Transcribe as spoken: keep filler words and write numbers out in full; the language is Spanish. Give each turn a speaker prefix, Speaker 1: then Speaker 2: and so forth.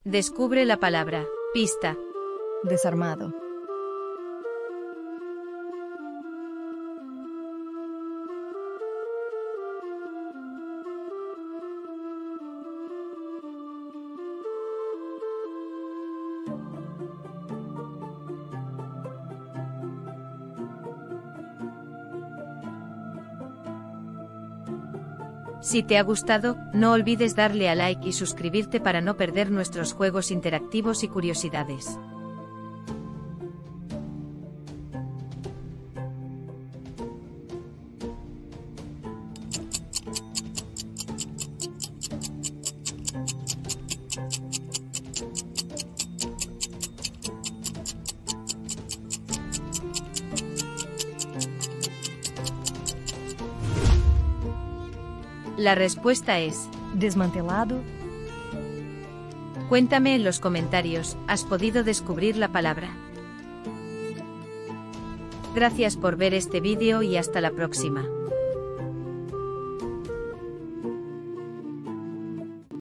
Speaker 1: Descubre la palabra. Pista.
Speaker 2: Desarmado.
Speaker 1: Si te ha gustado, no olvides darle a like y suscribirte para no perder nuestros juegos interactivos y curiosidades. La respuesta es
Speaker 2: desmantelado.
Speaker 1: Cuéntame en los comentarios, ¿has podido descubrir la palabra? Gracias por ver este vídeo y hasta la próxima.